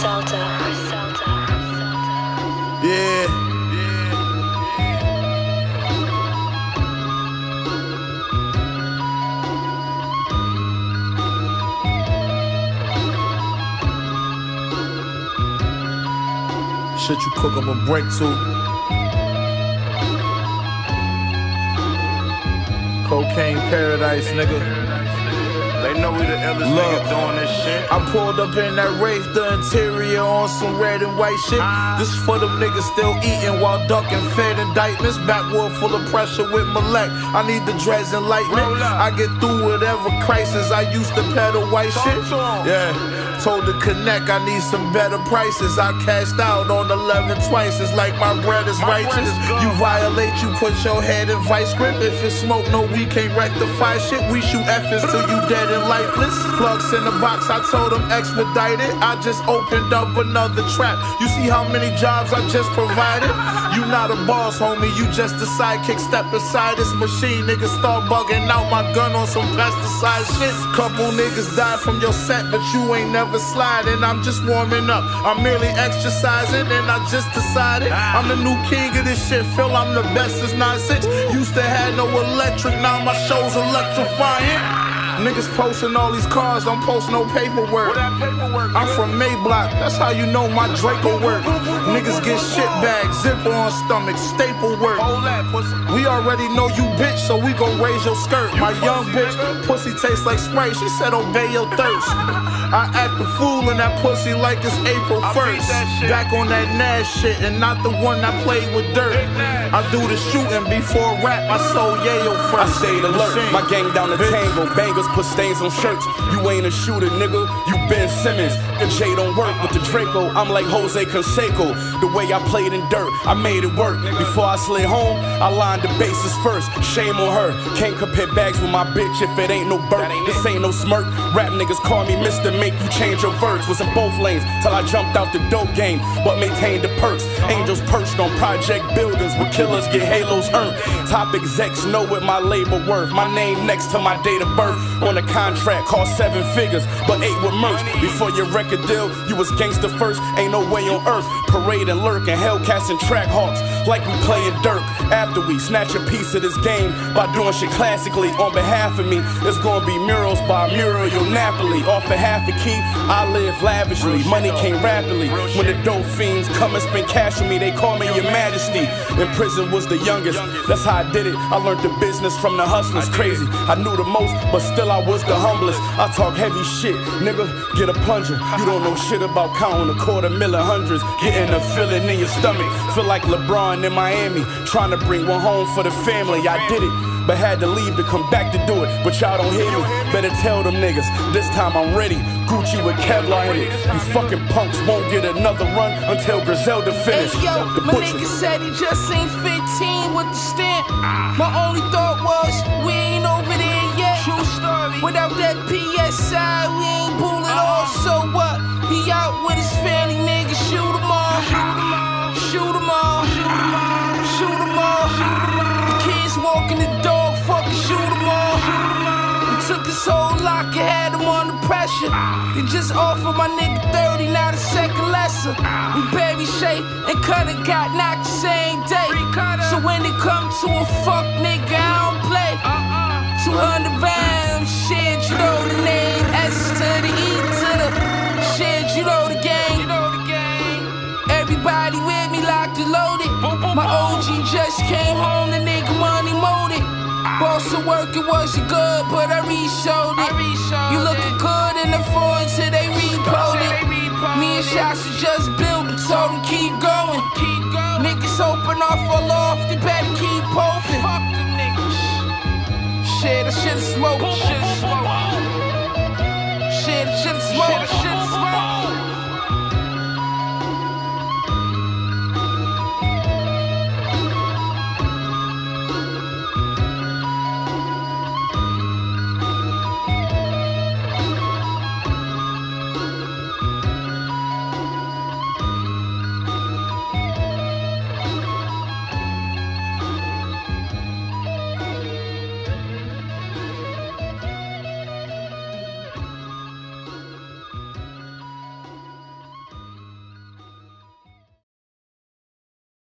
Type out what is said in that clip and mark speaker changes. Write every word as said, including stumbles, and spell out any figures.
Speaker 1: Griselda. Griselda.
Speaker 2: Yeah. Shit you cook up a break to. Cocaine paradise, nigga.
Speaker 3: They know we the illest niggas doing this shit.
Speaker 2: I pulled up in that Wraith, the interior on some red and white shit. This for them niggas still eating while ducking fed indictments. Backwood full of pressure with Malek. I need the dreads enlightenment. I get through whatever crisis. I used to peddle white shit. Yeah. Told the connect I need some better prices. I cashed out on eleven twice. It's like my bread is righteous. You violate, you put your head in vice grip. If it's smoke, no, we can't rectify shit. We shoot F's till you dead and lifeless. Plugs in the box, I told them expedite it. I just opened up another trap. You see how many jobs I just provided? You not a boss, homie, you just a sidekick. Step aside this machine, niggas start bugging out my gun on some pesticide shit. Couple niggas died from your set, but you ain't never sliding. I'm just warming up, I'm merely exercising, and I just decided I'm the new king of this shit. Feel I'm the best since nine six. Used to have no electric, now my show's electrifying. Niggas posting all these cars, I'm posting no paperwork. I'm from Mayblock, that's how you know my Draco work. Niggas get shit bags, zipper on stomach, staple work. We already know you bitch, so we gon' raise your skirt. My young bitch, pussy tastes like Sprite, she said obey your thirst. I act a fool in that pussy like it's April first. Back on that Nash shit and not the one that played with dirt. I do the shooting before rap, I sold Yayo first.
Speaker 4: I stayed alert, my gang down the tango, bangers put stains on shirts. You ain't a shooter, nigga, you Ben Simmons. The J don't work with the Draco, I'm like Jose Canseco. The way I played in dirt, I made it work. Before I slid home, I lined the bases first. Shame on her, can't compare bags with my bitch if it ain't no Burt. This ain't no smirk, rap niggas call me Mister Make You Change Your Words. Was in both lanes till I jumped out the dope game, but maintained the perks. Angels perched on project buildings where killers get halos earned. Top execs know what my label worth. My name next to my date of birth. On a contract cost seven figures, but eight with merch. Before your record deal, you was gangster first. Ain't no way on earth. Parade and lurk and Hellcats and track hawks like we playing dirt. After we snatch a piece of this game by doing shit classically on behalf of me, it's gonna be murals by Muriel Napoli. Off a half a key, I live lavishly. Money came rapidly. When the dope fiends come and spend cash with me, they call me your majesty. In prison was the youngest, that's how I did it. I learned the business from the hustlers. Crazy, I knew the most, but still I was the humblest. I talk heavy shit, nigga, get a plunger. You don't know shit about counting a quarter million hundreds. Getting a feeling in your stomach. Feel like LeBron in Miami, trying to bring one home for the family. I did it, but had to leave to come back to do it. But y'all don't hear me, better tell them niggas, this time I'm ready. Gucci with Kevlar in it. You fucking punks won't get another run until Griselda finish.
Speaker 5: Hey yo,
Speaker 4: the
Speaker 5: my nigga said he just ain't fifteen with the stamp. My only thought was, we ain't over there yet. True story. Without that P S I, we ain't pulling off. So what? He out with his family, nigga, shoot them all. Shoot them all. Shoot them all. The kids walking the dog, fucking shoot them all. We took his whole lock and had him under pressure. They just offered my nigga thirty, now the second lesser. We baby Shay and Cutter got knocked the same day. So when it come to a fuck nigga, I don't play. two hundred rounds, shit, you know the name. S to the E to the shit, you know the game. Everybody with me locked and loaded. My O G just came home, the nigga money molded. Boss of work, it wasn't good, but I re-showed it. You looking good in the foreign till they repoed it. Me and Shots was just building, told them keep going.